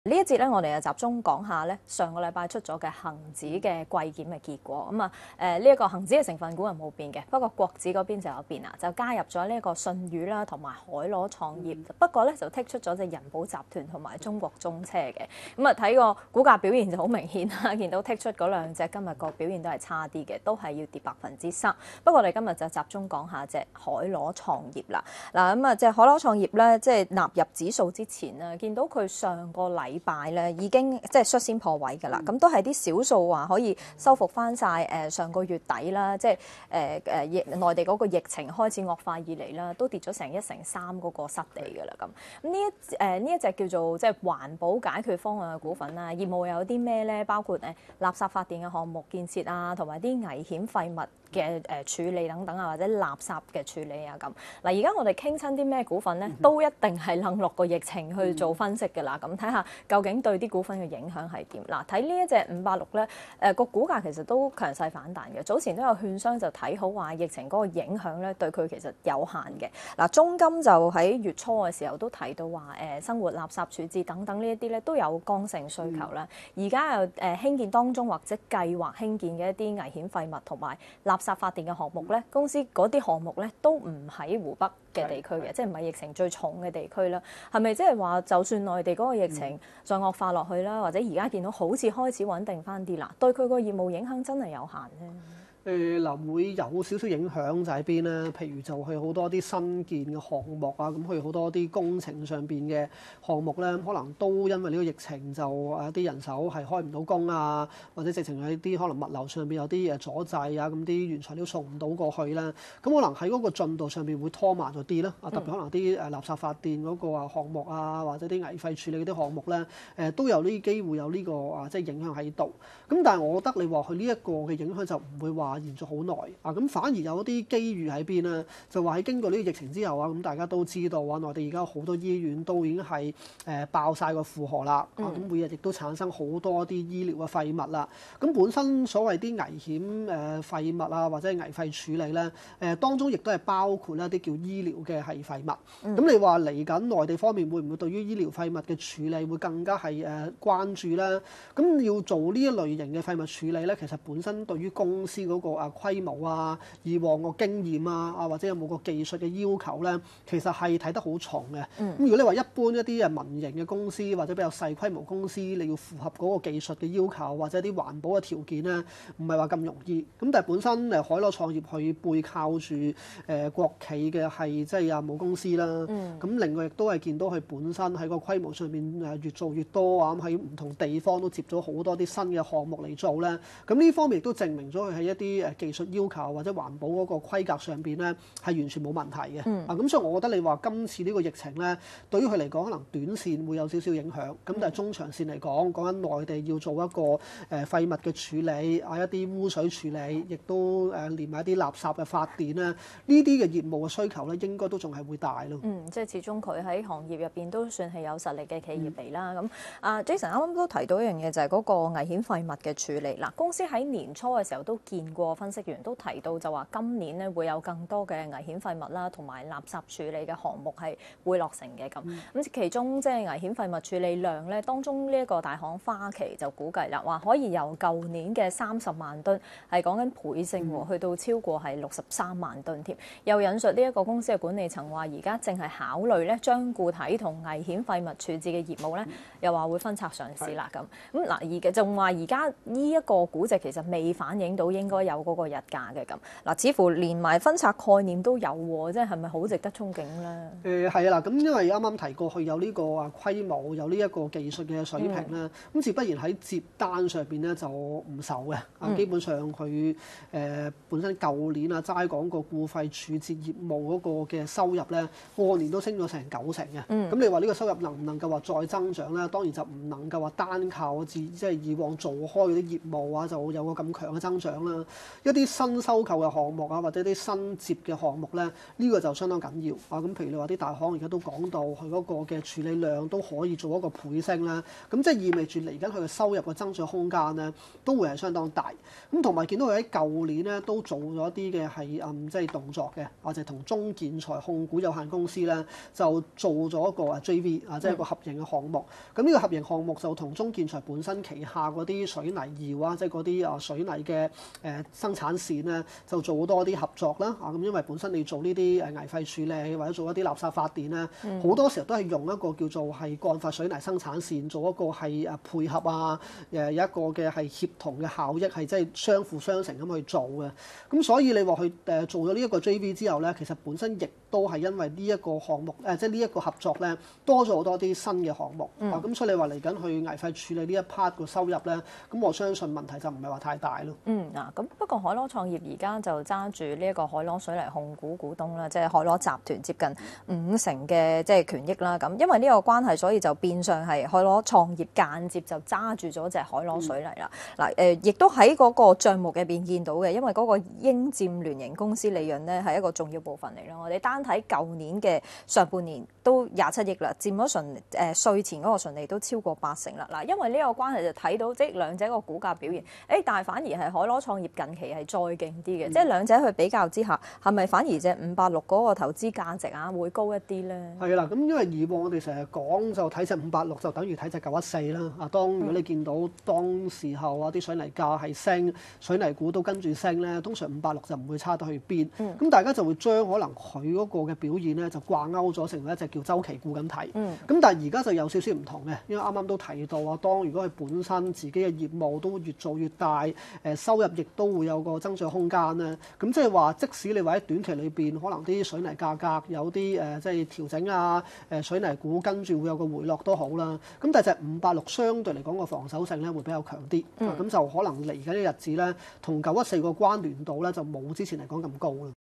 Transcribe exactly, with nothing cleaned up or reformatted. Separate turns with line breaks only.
呢一節咧，我哋就集中講下咧上個禮拜出咗嘅恒指嘅季檢嘅結果。咁啊，誒呢一個恒指嘅成分股係冇變嘅，不過國指嗰邊就有變啦，就加入咗呢一個信譽啦，同埋海螺創業。不過咧就剔出咗隻人保集團同埋中國中車嘅。咁啊睇個股價表現就好明顯啦，見到剔出嗰兩隻今日個表現都係差啲嘅，都係要跌百分之三。不過我哋今日就集中講下隻海螺創業啦。嗱咁啊，隻海螺創業咧，即係納入指數之前啊，見到佢上個禮禮拜咧已經即係率先破位㗎啦，咁都係啲少數話可以收復翻晒誒上個月底啦，即係誒誒疫內地嗰個疫情開始惡化以嚟啦，都跌咗成一成三嗰個失地㗎啦咁。咁呢一誒呢一隻叫做即係環保解決方案嘅股份啦，業務有啲咩咧？包括誒垃圾發電嘅項目建設啊，同埋啲危險廢物嘅誒處理等等啊，或者垃圾嘅處理啊咁。嗱，而家我哋傾親啲咩股份咧，都一定係楞落個疫情去做分析㗎啦。咁睇下究竟對啲股份嘅影響係點？嗱，睇呢一隻五八六咧，誒個股價其實都強勢反彈嘅。早前都有券商就睇好話疫情嗰個影響咧，對佢其實有限嘅。嗱，中金就喺月初嘅時候都提到話誒生活垃圾處置等等呢一啲咧都有剛性需求啦。而家又誒興建當中或者計劃興建嘅一啲危險廢物同埋垃圾發電嘅項目咧，公司嗰啲項目咧都唔喺湖北嘅地區嘅，即係唔係疫情最重嘅地區啦。係咪即係話就算內地嗰個疫情再惡化落去啦，或者而家見到好似開始穩定翻啲啦，對佢個業務影響真係有限咧？
誒嗱，會有少少影響就喺邊咧？譬如就係好多啲新建嘅項目啊，咁佢好多啲工程上邊嘅項目咧，可能都因為呢個疫情就誒啲人手係開唔到工啊，或者直情喺啲可能物流上邊有啲誒阻滯啊，咁啲原材料送唔到過去啦，咁可能喺嗰個進度上邊會拖慢咗啲啦。啊，特別可能啲誒垃圾發電嗰個啊項目啊，或者啲危廢處理嗰啲項目咧，誒都有呢機會有呢個啊即係影響喺度。咁但係我覺得你話佢呢一個嘅影響就唔會話延續好耐啊，咁反而有一啲機遇喺邊咧？就話喺經過呢個疫情之後啊，咁大家都知道啊，內地而家好多醫院都已經係誒爆晒個負荷啦，啊咁每日亦都產生好多啲醫療嘅廢物啦。咁本身所謂啲危險誒廢物啊，或者係危廢處理咧，誒當中亦都係包括一啲叫醫療嘅係廢物。咁、嗯、你話嚟緊內地方面會唔會對於醫療廢物嘅處理會更加係誒關注咧？咁要做呢一類型嘅廢物處理咧，其實本身對於公司嗰個啊規模啊、以往個經驗啊、啊或者有冇個技術嘅要求咧，其實係睇得好重嘅。咁、嗯、如果你話一般一啲誒民營嘅公司或者比較細規模公司，你要符合嗰個技術嘅要求或者啲環保嘅條件咧，唔係話咁容易。咁但係本身誒海螺創業佢背靠住誒、呃、國企嘅係即係啊母公司啦。咁、嗯、另外亦都係見到佢本身喺個規模上面誒越做越多啊，咁喺唔同地方都接咗好多啲新嘅項目嚟做咧。咁呢方面亦都證明咗佢喺一啲誒技術要求或者環保嗰個規格上邊咧係完全冇問題嘅。嗯、啊咁所以我覺得你話今次呢個疫情咧，對於佢嚟講可能短線會有少少影響，咁但係中長線嚟講，講緊內地要做一個誒、呃、廢物嘅處理啊，一啲污水處理，亦都誒、呃、連埋一啲垃圾嘅發電咧，呢啲嘅業務嘅需求咧應該都仲係會大咯。
嗯，即係始終佢喺行業入邊都算係有實力嘅企業嚟啦。咁啊、嗯、Jason 啱啱都提到一樣嘢，就係嗰個危險廢物嘅處理。嗱，公司喺年初嘅時候都見過分析員都提到，就話今年咧會有更多嘅危險廢物啦，同埋垃圾處理嘅項目係會落成嘅咁。咁、嗯、其中即係危險廢物處理量咧，當中呢一個大行花旗就估計啦，話可以由舊年嘅三十萬噸係講緊倍升喎，去到超過係六十三萬噸添。又引述呢一個公司嘅管理層話，而家正係考慮咧將固體同危險廢物處置嘅業務咧，又話會分拆上市啦咁。咁嗱，而嘅仲話而家呢一個估值其實未反映到應該有嗰個日價嘅咁。嗱，似乎連埋分拆概念都有喎，即係係咪好值得憧憬咧？誒
係啊，嗱咁因為啱啱提過佢有呢個啊規模，有呢一個技術嘅水平啦，咁、嗯、自不然喺接單上邊咧就唔愁嘅。啊、嗯，基本上佢誒、呃、本身舊年啊齋講個固廢處置業務嗰個嘅收入咧，按年都升咗成九成嘅。咁、嗯、你話呢個收入能唔能夠話再增長咧？當然就唔能夠話單靠自即係以往做開嗰啲業務啊，就有個咁強嘅增長啦。 一啲新收購嘅項目啊，或者啲新接嘅項目咧，呢、呢個就相當緊要啊。咁譬如你話啲大行而家都講到佢嗰個嘅處理量都可以做一個倍升啦，咁即係意味住嚟緊佢嘅收入嘅增長空間咧都會係相當大。咁同埋見到佢喺舊年咧都做咗一啲嘅係嗯即係動作嘅，或者同中建材控股有限公司咧就做咗一個啊 J V 啊，即係一個合營嘅項目。咁呢個合營項目就同中建材本身旗下嗰啲水泥窯啊，即係嗰啲啊水泥嘅誒生產線咧，就做多啲合作啦。啊，咁因為本身你做呢啲誒危廢處理或者做一啲垃圾發電咧，好、嗯、多時候都係用一個叫做係幹化水泥生產線做一個係誒配合啊，誒有一個嘅係協同嘅效益，係即係相輔相成咁去做嘅。咁所以你話佢誒做咗呢一個 J V 之後咧，其實本身亦都係因為呢一個項目誒，即係呢一個合作咧，多咗好多啲新嘅項目。嗯、啊，咁所以你話嚟緊去危廢處理呢一 part 個收入咧，咁我相信問題就唔係話太大咯。
嗯，嗱，咁不過海螺創業而家就揸住呢一個海螺水泥控股股東啦，即係海螺集團接近五成嘅即係權益啦。咁因為呢個關係，所以就變相係海螺創業間接就揸住咗隻海螺水泥啦。嗱、嗯，誒，亦都喺嗰個帳目入邊見到嘅，因為嗰個應佔聯營公司利潤咧係一個重要部分嚟咯。我哋單睇舊年嘅上半年都廿七億啦，佔咗純誒稅前嗰個純利都超過八成啦。嗱，因為呢個關係就睇到即係兩者個股價表現，誒，但係反而係海螺創業近期係再勁啲嘅，嗯、即係兩者去比較之下，係咪反而隻五百六嗰個投資價值啊會高一啲咧？
係啦，咁因為以往我哋成日講就睇隻五百六就等於睇隻九一四啦。啊，當如果你見到當時候啊啲水泥價係升，水泥股都跟住升咧，通常五百六就唔會差得去邊。咁、嗯、大家就會將可能佢嗰個嘅表現咧就掛鈎咗成為一隻叫周期股咁睇。咁、嗯、但係而家就有少少唔同嘅，因為啱啱都提到啊，當如果佢本身自己嘅業務都越做越大，誒收入亦都會有個增長空間咧。咁即係話，即使你話喺短期裏邊可能啲水泥價格有啲誒即係調整啊，誒水泥股跟住會有個回落都好啦。咁但係隻五百六相對嚟講個防守性咧會比較強啲，咁、嗯啊、就可能嚟緊啲日子咧同九一四個關聯度咧就冇之前嚟講咁高啦。